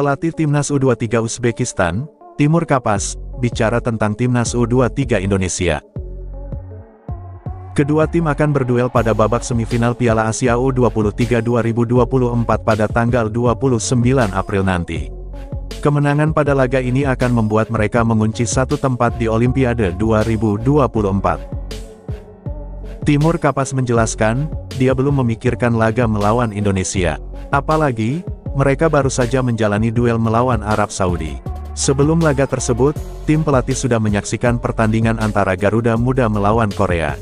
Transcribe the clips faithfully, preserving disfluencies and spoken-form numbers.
Pelatih Timnas U dua puluh tiga Uzbekistan, Timur Kapas, bicara tentang Timnas U dua puluh tiga Indonesia. Kedua tim akan berduel pada babak semifinal Piala Asia U dua puluh tiga dua ribu dua puluh empat pada tanggal dua puluh sembilan April nanti. Kemenangan pada laga ini akan membuat mereka mengunci satu tempat di Olimpiade dua ribu dua puluh empat. Timur Kapas menjelaskan, dia belum memikirkan laga melawan Indonesia. Apalagi, mereka baru saja menjalani duel melawan Arab Saudi. Sebelum laga tersebut, tim pelatih sudah menyaksikan pertandingan antara Garuda Muda melawan Korea.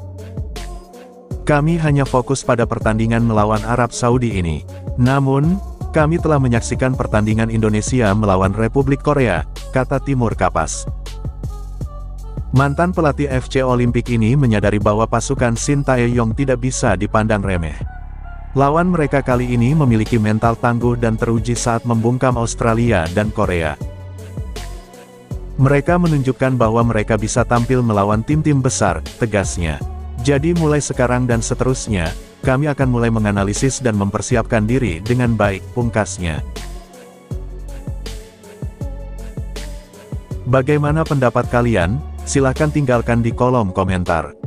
Kami hanya fokus pada pertandingan melawan Arab Saudi ini. Namun, kami telah menyaksikan pertandingan Indonesia melawan Republik Korea, kata Timur Kapas. Mantan pelatih F C Olimpik ini menyadari bahwa pasukan Shin Tae-yong tidak bisa dipandang remeh. Lawan mereka kali ini memiliki mental tangguh dan teruji saat membungkam Australia dan Korea. Mereka menunjukkan bahwa mereka bisa tampil melawan tim-tim besar, tegasnya. Jadi mulai sekarang dan seterusnya, kami akan mulai menganalisis dan mempersiapkan diri dengan baik, pungkasnya. Bagaimana pendapat kalian? Silahkan tinggalkan di kolom komentar.